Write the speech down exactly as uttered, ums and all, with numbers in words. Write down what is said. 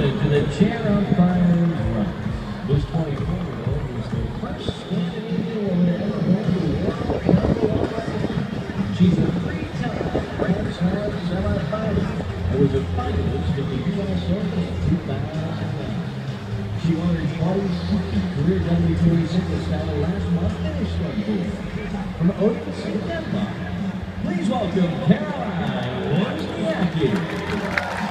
to the chair umpire's right. This twenty-four-year-old is the first Scandinavian woman to ever hold the world number one record. She's a three-time Grand Slam semifinalist and was a finalist at the U S Open in two thousand nine. She won her twenty-second career W T A singles title last month in Istanbul. From Odense, Denmark, please welcome Caroline Wozniacki.